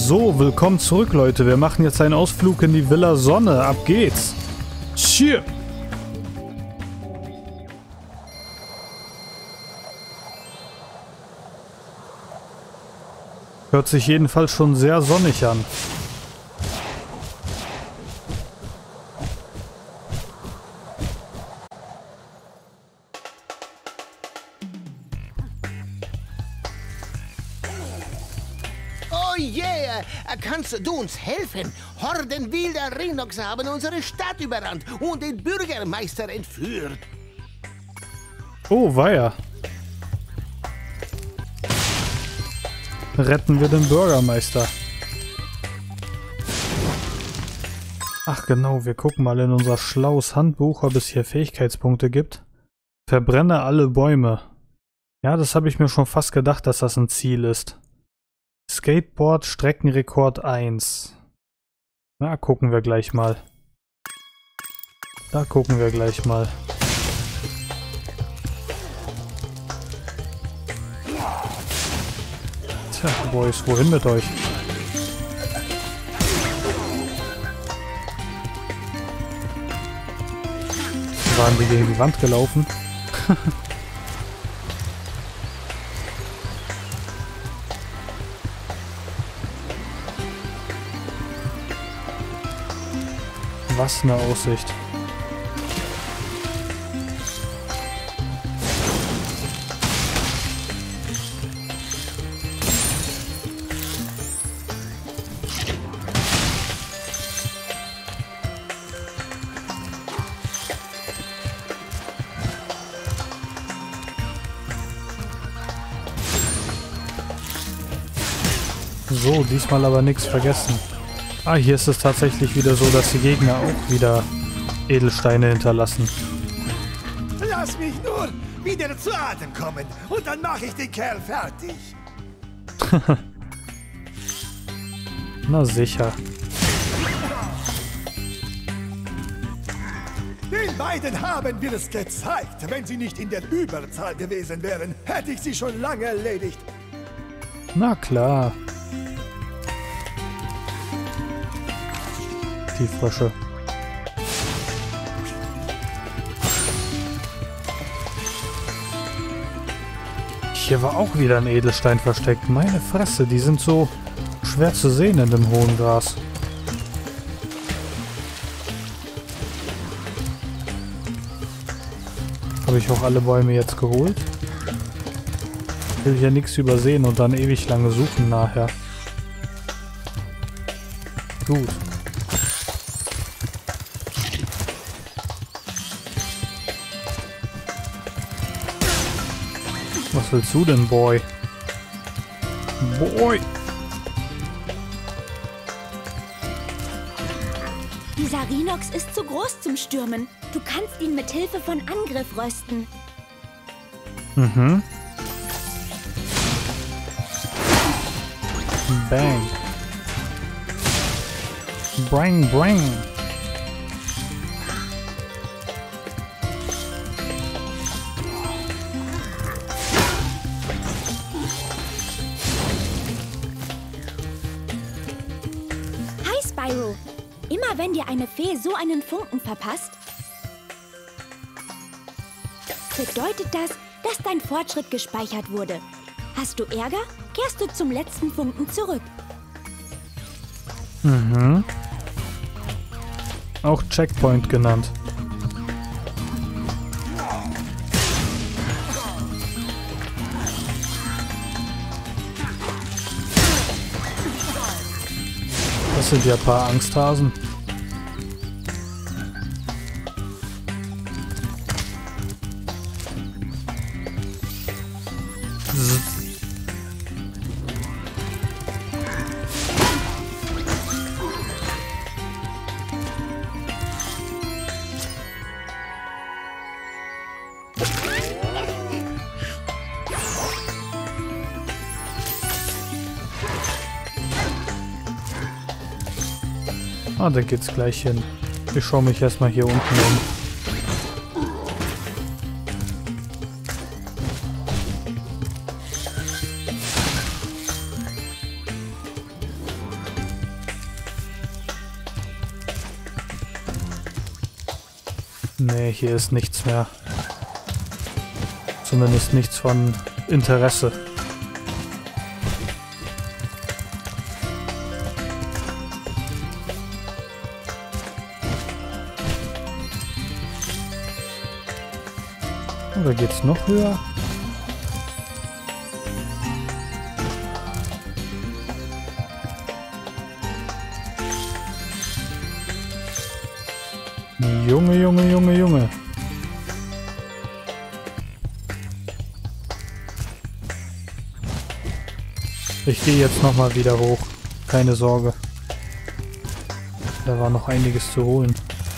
So, willkommen zurück, Leute. Wir machen jetzt einen Ausflug in die Villa Sonne. Ab geht's. Tschüss. Hört sich jedenfalls schon sehr sonnig an. Oh yeah! Kannst du uns helfen? Horden wilder Rhinox haben unsere Stadt überrannt und den Bürgermeister entführt. Oh, weia. Retten wir den Bürgermeister. Ach genau, wir gucken mal in unser schlaues Handbuch, ob es hier Fähigkeitspunkte gibt. Verbrenne alle Bäume. Ja, das habe ich mir schon fast gedacht, dass das ein Ziel ist. Skateboard Streckenrekord 1. Na, gucken wir gleich mal. Da gucken wir gleich mal. Tja, Boys, wohin mit euch? Waren die gegen die Wand gelaufen? Was eine Aussicht. So, diesmal aber nichts vergessen. Ah, hier ist es tatsächlich wieder so, dass die Gegner auch wieder Edelsteine hinterlassen. Lass mich nur wieder zu Atem kommen und dann mache ich den Kerl fertig. Na sicher. Den beiden haben wir es gezeigt. Wenn sie nicht in der Überzahl gewesen wären, hätte ich sie schon lange erledigt. Na klar. Die Frösche. Hier war auch wieder ein Edelstein versteckt. Meine Fresse, die sind so schwer zu sehen in dem hohen Gras. Habe ich auch alle Bäume jetzt geholt? Ich will hier nichts übersehen und dann ewig lange suchen nachher. Gut. Was willst du denn, Boy? Boy! Dieser Rhinox ist zu groß zum Stürmen. Du kannst ihn mit Hilfe von Angriff rösten. Mhm. Bang. Brang, brang. Spyro, immer wenn dir eine Fee so einen Funken verpasst, bedeutet das, dass dein Fortschritt gespeichert wurde. Hast du Ärger, kehrst du zum letzten Funken zurück. Mhm. Auch Checkpoint genannt. Das sind ja ein paar Angsthasen. Ah, da geht's gleich hin. Ich schaue mich erstmal hier unten um. Nee, hier ist nichts mehr. Zumindest nichts von Interesse. Oder geht's noch höher? Junge, Junge, Junge, Junge. Ich gehe jetzt nochmal wieder hoch. Keine Sorge. Da war noch einiges zu holen.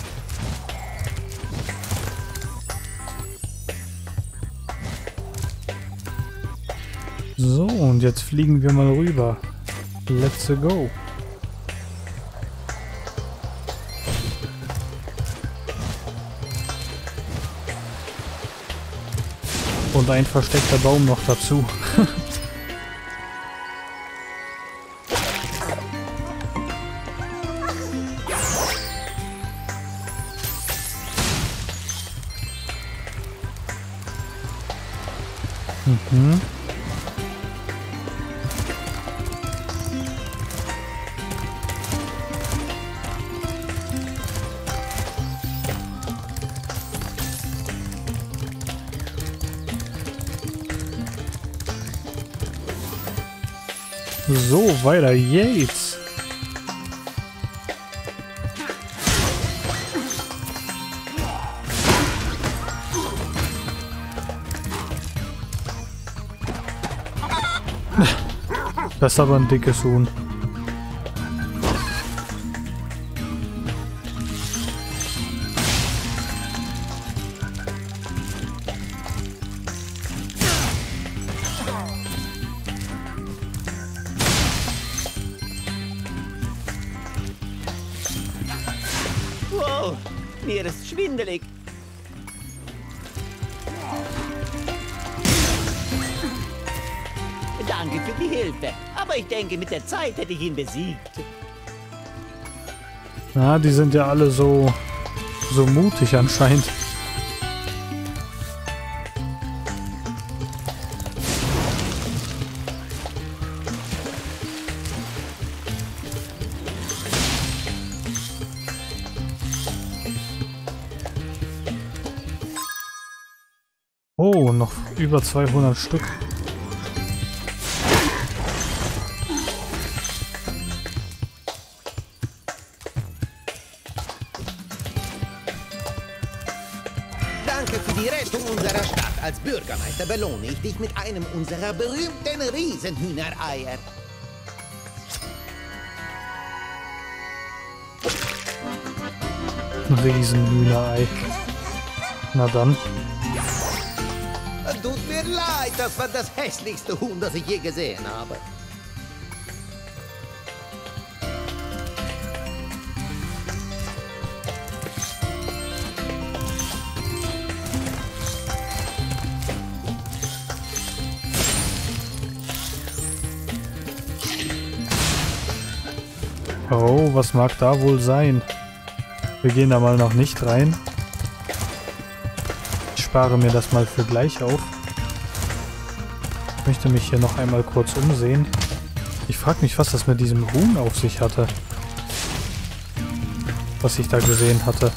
So, und jetzt fliegen wir mal rüber. Let's go. Und ein versteckter Baum noch dazu. Mhm. So, weiter geht's. Das ist aber ein dickes Huhn. Wow, mir ist schwindelig. Danke für die Hilfe. Aber ich denke, mit der Zeit hätte ich ihn besiegt. Na, die sind ja alle so mutig anscheinend. Oh, noch über 200 Stück. Danke für die Rettung unserer Stadt. Als Bürgermeister belohne ich dich mit einem unserer berühmten Riesenhühnereier. Ein Riesenhühnerei. Na dann. Tut mir leid, das war das hässlichste Huhn, das ich je gesehen habe. Oh, was mag da wohl sein? Wir gehen da mal noch nicht rein. Ich spare mir das mal für gleich auf. Ich möchte mich hier noch einmal kurz umsehen. Ich frage mich, was das mit diesem Huhn auf sich hatte. Was ich da gesehen hatte.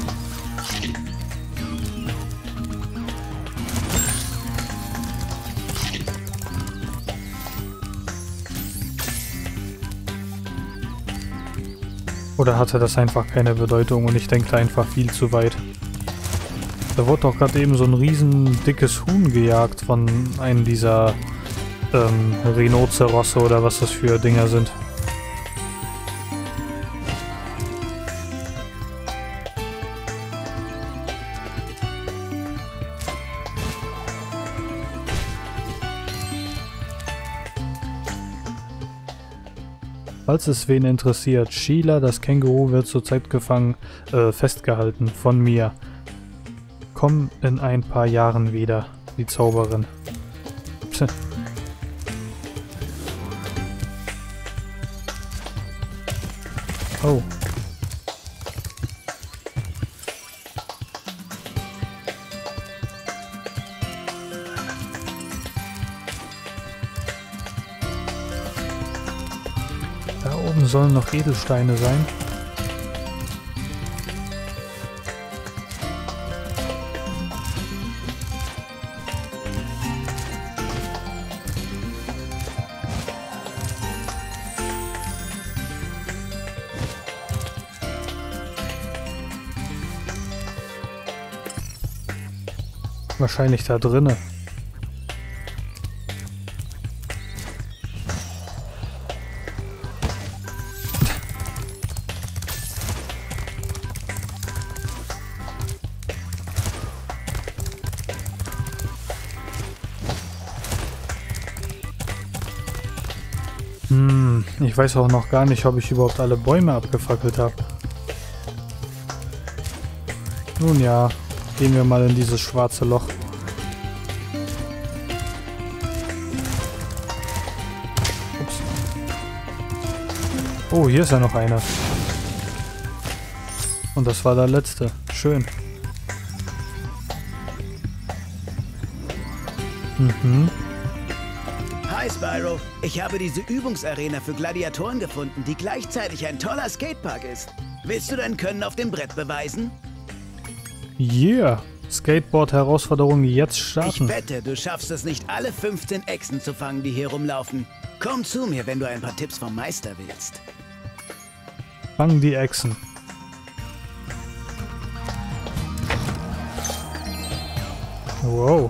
Oder hatte das einfach keine Bedeutung und ich denke einfach viel zu weit. Da wurde doch gerade eben so ein riesen dickes Huhn gejagt von einem dieser Rhinozerosse oder was das für Dinger sind. Falls es wen interessiert, Sheila, das Känguru, wird zurzeit festgehalten von mir. Komm in ein paar Jahren wieder, die Zauberin. Psst. Oh. oben sollen noch Edelsteine sein. Wahrscheinlich da drinne. Ich weiß auch noch gar nicht, ob ich überhaupt alle Bäume abgefackelt habe. Nun ja, gehen wir mal in dieses schwarze Loch. Ups. Oh, hier ist ja noch einer. Und das war der letzte. Schön. Mhm. Hi Spyro, ich habe diese Übungsarena für Gladiatoren gefunden, die gleichzeitig ein toller Skatepark ist. Willst du dein Können auf dem Brett beweisen? Yeah! Skateboard-Herausforderung jetzt Ich starten. wette, du schaffst es nicht, alle 15 Echsen zu fangen, die hier rumlaufen. Komm zu mir, wenn du ein paar Tipps vom Meister willst. Fangen die Echsen. Wow.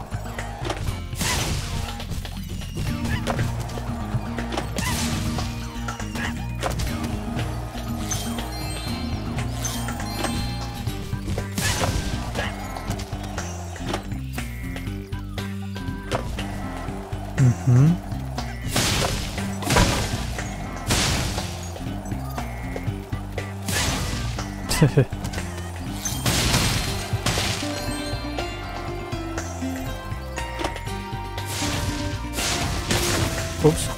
Mhm. Ups.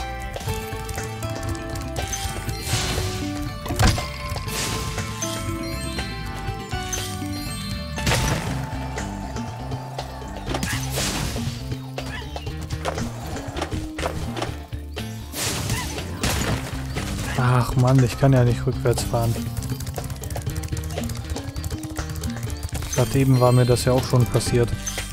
Ach Mann, ich kann ja nicht rückwärts fahren. Gerade eben war mir das ja auch schon passiert.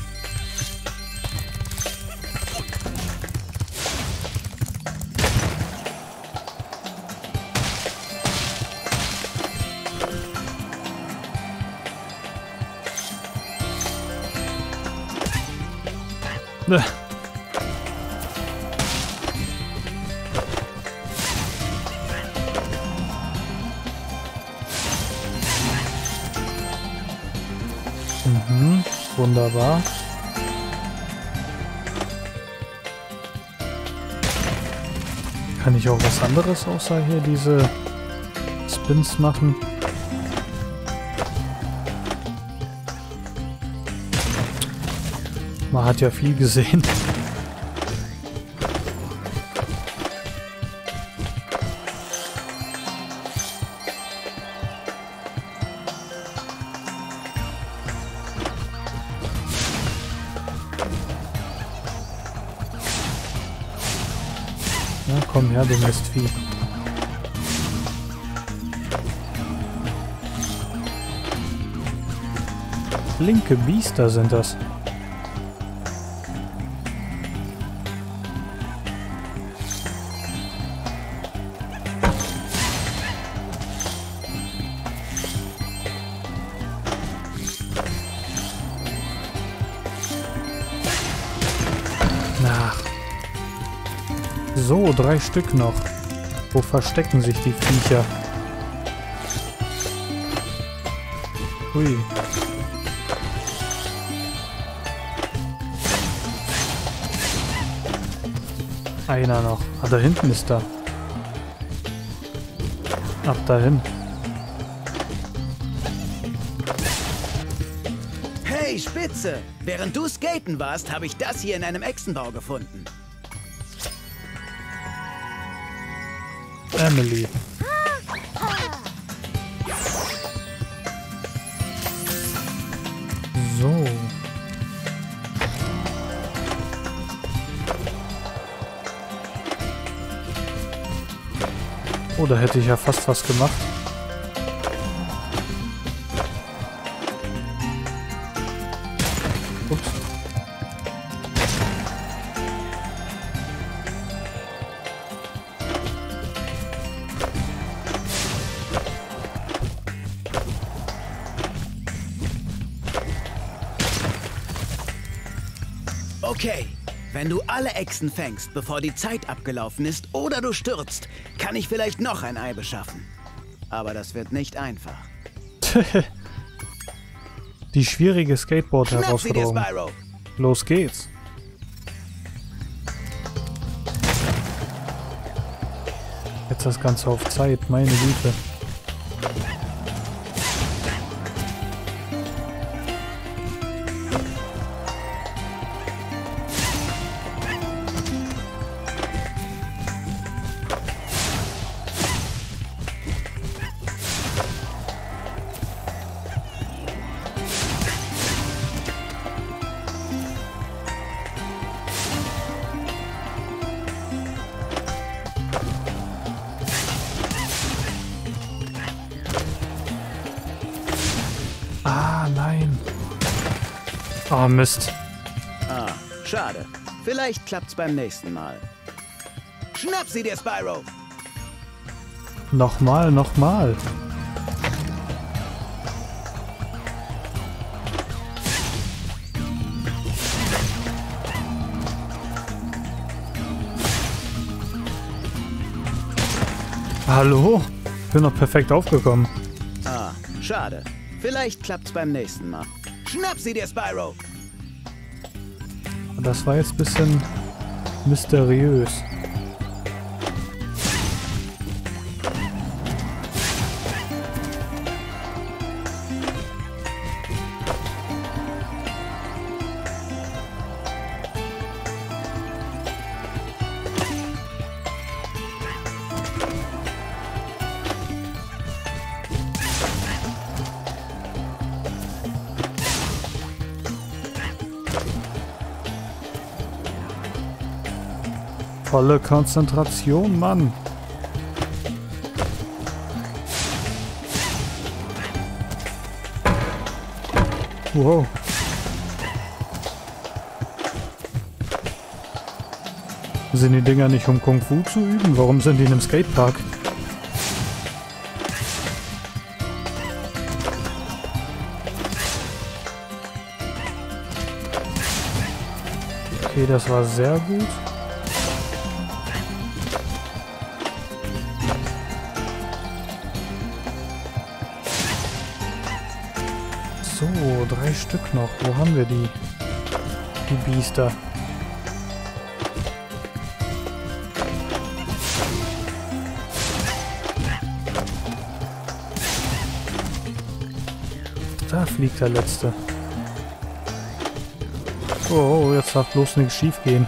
Mhm, wunderbar. Kann ich auch was anderes außer hier diese Spins machen? Man hat ja viel gesehen. Ja, komm her, du Mistvieh. Linke Biester sind das. Na. So, 3 Stück noch. Wo verstecken sich die Viecher? Hui. Einer noch. Ah, da hinten ist er. Ab dahin. Hey, Spitze! Während du skaten warst, habe ich das hier in einem Echsenbau gefunden. Emily. So. Oh, da hätte ich ja fast was gemacht. Ups. Okay, wenn du alle Echsen fängst, bevor die Zeit abgelaufen ist oder du stürzt, kann ich vielleicht noch ein Ei beschaffen. Aber das wird nicht einfach. Die schwierige Schnapp sie dir, Skateboard-Herausforderung. Spyro! Los geht's. Jetzt das Ganze auf Zeit, meine Güte. Ah, nein. Oh, Mist. Ah, schade. Vielleicht klappt's beim nächsten Mal. Schnapp sie dir, Spyro! Nochmal, nochmal. Hallo? Ich bin noch perfekt aufgekommen. Ah, schade. Vielleicht klappt's beim nächsten Mal. Schnapp sie dir, Spyro! Das war jetzt ein bisschen mysteriös. Volle Konzentration, Mann. Wow. Sind die Dinger nicht, um Kung Fu zu üben? Warum sind die in einem Skatepark? Okay, das war sehr gut. So, 3 Stück noch. Wo haben wir die? Die Biester. Da fliegt der letzte. Oh, jetzt darf bloß nichts schief gehen.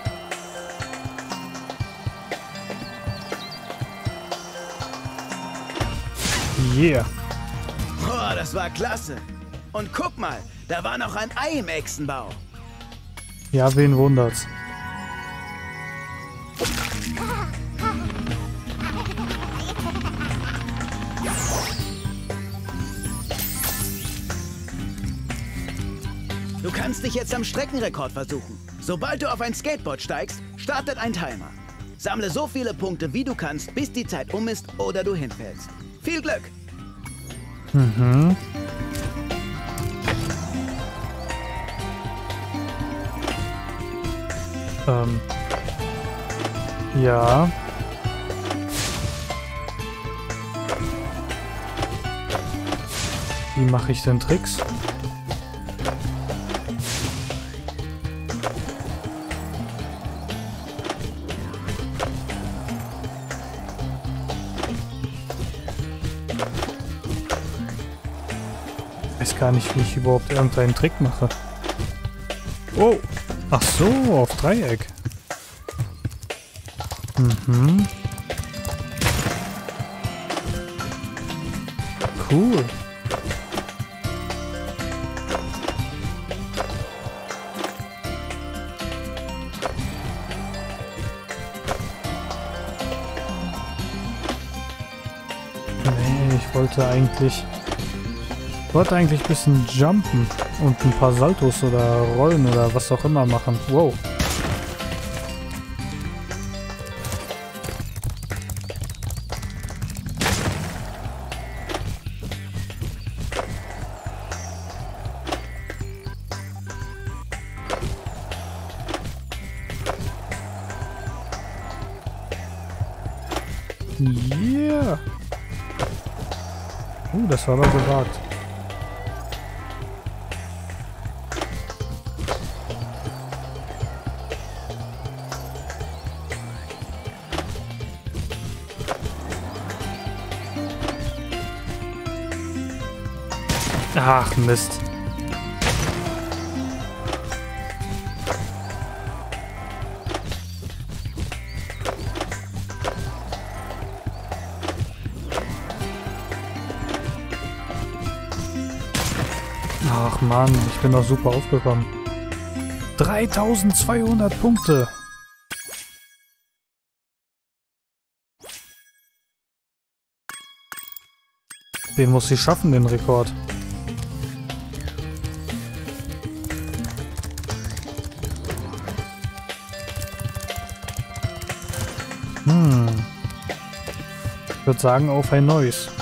Yeah. Oh, das war klasse. Und guck mal, da war noch ein Ei im Echsenbau. Ja, wen wundert's? Du kannst dich jetzt am Streckenrekord versuchen. Sobald du auf ein Skateboard steigst, startet ein Timer. Sammle so viele Punkte, wie du kannst, bis die Zeit um ist oder du hinfällst. Viel Glück! Mhm. Ja. Wie mache ich denn Tricks? Ich weiß gar nicht, wie ich überhaupt irgendeinen Trick mache. Oh! Ach so, auf Dreieck. Mhm. Cool. wollte eigentlich ein bisschen jumpen und ein paar Saltos oder Rollen oder was auch immer machen. Wow. Yeah. Das war aber gewagt. Ach, Mist. Ach Mann, ich bin doch super aufgekommen. 3200 Punkte. Den muss sie schaffen, den Rekord. Ich würde sagen, auf ein neues.